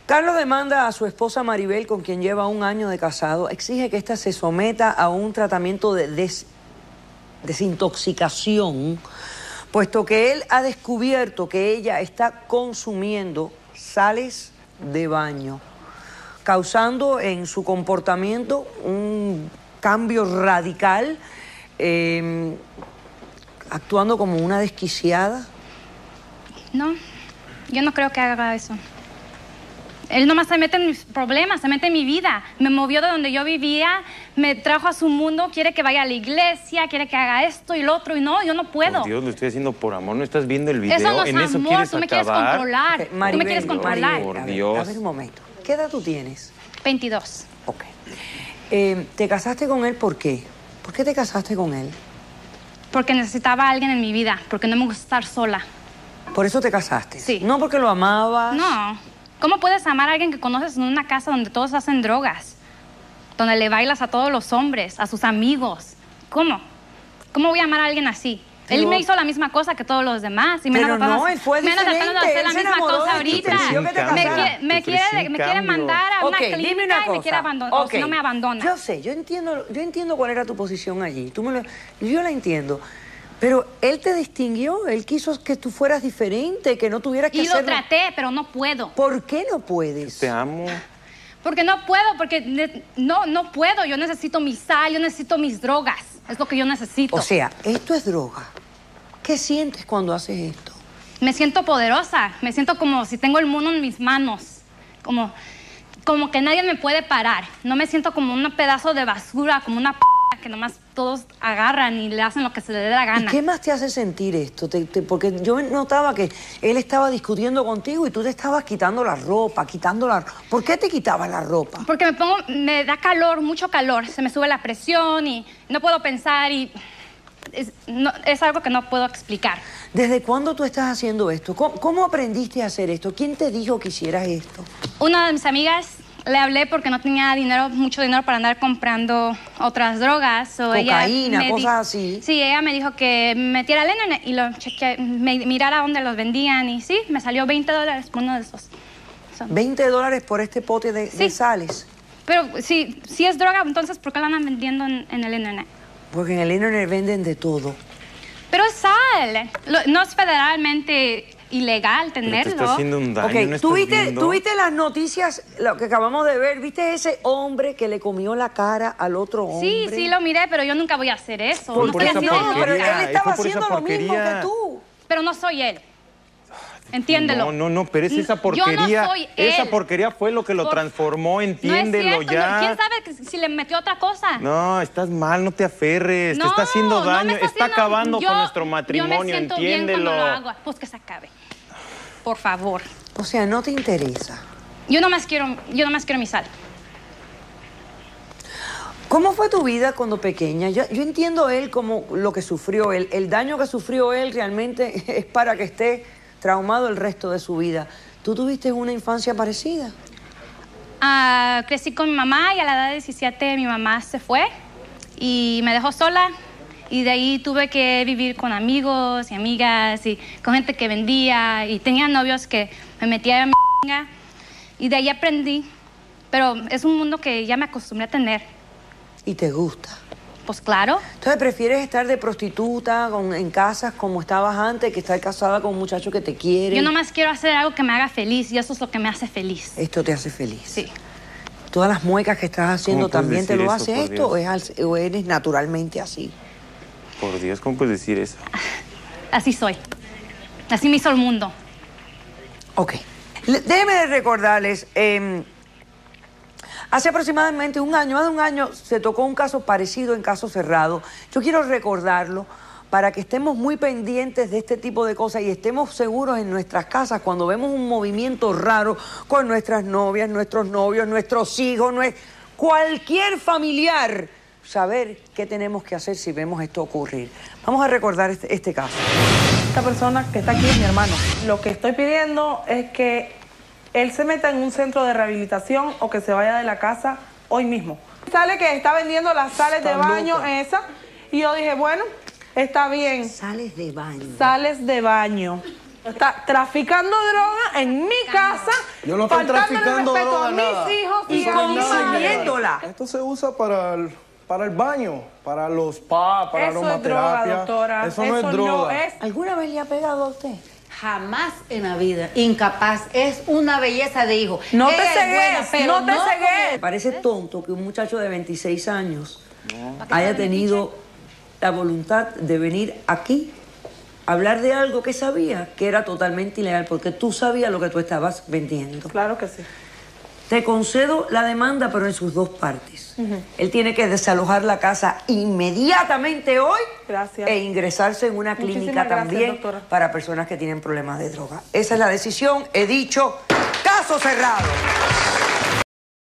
Carlos demanda a su esposa Maribel, con quien lleva 1 año de casado. Exige que ésta se someta a un tratamiento de desintoxicación, puesto que él ha descubierto que ella está consumiendo sales de baño, causando en su comportamiento un cambio radical, actuando como una desquiciada. No, yo no creo que haga eso. Él nomás se mete en mis problemas, se mete en mi vida. Me movió de donde yo vivía, me trajo a su mundo, quiere que vaya a la iglesia, quiere que haga esto y lo otro, y no, yo no puedo. Por Dios, lo estoy haciendo por amor, ¿no estás viendo el video? Eso no es ¿En eso amor, quieres tú me quieres acabar? controlar. Okay, Maribel, tú me quieres controlar. Maribel, Por Dios. A ver un momento. ¿Qué edad tú tienes? 22. Ok. ¿Te casaste con él por qué? ¿Por qué te casaste con él? Porque necesitaba a alguien en mi vida, porque no me gusta estar sola. ¿Por eso te casaste? Sí. ¿No porque lo amabas? No. ¿Cómo puedes amar a alguien que conoces en una casa donde todos hacen drogas? Donde le bailas a todos los hombres, a sus amigos. ¿Cómo? ¿Cómo voy a amar a alguien así? Pero, él me hizo la misma cosa que todos los demás. Y pero no, él fue diferente. Me anda tratando de hacer la misma cosa ahorita. Me quiere mandar a una clínica y me quiere abandonar. O si no me abandona. Yo sé, yo entiendo cuál era tu posición allí. Yo la entiendo. Pero él te distinguió, él quiso que tú fueras diferente, que no tuvieras que hacerlo. Y lo traté, pero no puedo. ¿Por qué no puedes? Te amo. Porque no puedo, porque no puedo. Yo necesito mi sal, yo necesito mis drogas. Es lo que yo necesito. O sea, esto es droga. ¿Qué sientes cuando haces esto? Me siento poderosa, me siento como si tengo el mundo en mis manos. Como que nadie me puede parar. No me siento como un pedazo de basura, como una que nomás todos agarran y le hacen lo que se le dé la gana. ¿Y qué más te hace sentir esto? Porque yo notaba que él estaba discutiendo contigo y tú te estabas quitando la ropa, ¿Por qué te quitabas la ropa? Porque me da calor, mucho calor. Se me sube la presión y no puedo pensar y es algo que no puedo explicar. ¿Desde cuándo tú estás haciendo esto? ¿Cómo aprendiste a hacer esto? ¿Quién te dijo que hicieras esto? Una de mis amigas. Le hablé porque no tenía mucho dinero para andar comprando otras drogas. Cocaína, cosas así. Sí, ella me dijo que me metiera al internet y lo chequeé, mirara dónde los vendían. Y sí, me salió $20 por uno de esos. ¿$20 por este pote de sales? Pero si es droga, entonces ¿por qué la andan vendiendo en el internet? Porque en el internet venden de todo. Pero es sal. No es federalmente ilegal tenerlo. Pero te está haciendo un daño, Okay, ¿no ¿tú estás viste las noticias, lo que acabamos de ver? ¿Viste ese hombre que le comió la cara al otro hombre? Sí, lo miré, pero yo nunca voy a hacer eso. Por esa No, pero él estaba por esa haciendo lo mismo que porquería. tú. Pero no soy él. Entiéndelo. No, pero es esa porquería. Yo no soy él. Esa porquería fue lo que lo transformó, entiéndelo no es cierto, ya. ¿Quién sabe si le metió otra cosa? No, estás mal, no te aferres, te está haciendo daño, está acabando con nuestro matrimonio, yo me siento entiéndelo. bien cuando lo hago. Pues que se acabe. Por favor. O sea, no te interesa. Yo nomás quiero mi sal. ¿Cómo fue tu vida cuando pequeña? Yo entiendo él como lo que sufrió él. El daño que sufrió él realmente es para que esté traumado el resto de su vida. ¿Tú tuviste una infancia parecida? Crecí con mi mamá y a la edad de 17 mi mamá se fue y me dejó sola. Y de ahí tuve que vivir con amigos y amigas y con gente que vendía y tenía novios que me metían en y de ahí aprendí. Pero es un mundo que ya me acostumbré a tener. ¿Y te gusta? Pues claro. Entonces, ¿prefieres estar de prostituta en casas como estabas antes que estar casada con un muchacho que te quiere? Yo nomás quiero hacer algo que me haga feliz y eso es lo que me hace feliz. ¿Esto te hace feliz? Sí. ¿Todas las muecas que estás haciendo también te lo hace esto o eres naturalmente así? Por Dios, ¿cómo puedes decir eso? Así soy. Así me hizo el mundo. Ok. Déjenme recordarles, hace aproximadamente más de un año, se tocó un caso parecido en Caso Cerrado. Yo quiero recordarlo para que estemos muy pendientes de este tipo de cosas y estemos seguros en nuestras casas cuando vemos un movimiento raro con nuestras novias, nuestros novios, nuestros hijos, cualquier familiar. Saber qué tenemos que hacer si vemos esto ocurrir. Vamos a recordar este caso. Esta persona que está aquí es mi hermano. Lo que estoy pidiendo es que él se meta en un centro de rehabilitación o que se vaya de la casa hoy mismo. Sale que está vendiendo las sales de baño esas y yo dije, bueno, está bien. Sales de baño. Sales de baño. Está traficando droga en mi casa. Yo no estoy traficando droga, a mis hijos y consumiéndola. Esto se usa para el baño, para los spa, para eso aromaterapia. Es droga, doctora. Eso no es droga. ¿Alguna vez le ha pegado a usted? Jamás en la vida. Incapaz. Es una belleza de hijo. No te cegues, no te cegues. Parece tonto que un muchacho de 26 años haya tenido la voluntad de venir aquí a hablar de algo que sabía que era totalmente ilegal, porque tú sabías lo que tú estabas vendiendo. Claro que sí. Te concedo la demanda, pero en sus dos partes. Él tiene que desalojar la casa inmediatamente hoy. Gracias. E ingresarse en una clínica Muchísimas gracias, también doctora. para personas que tienen problemas de droga. Esa es la decisión. He dicho, caso cerrado.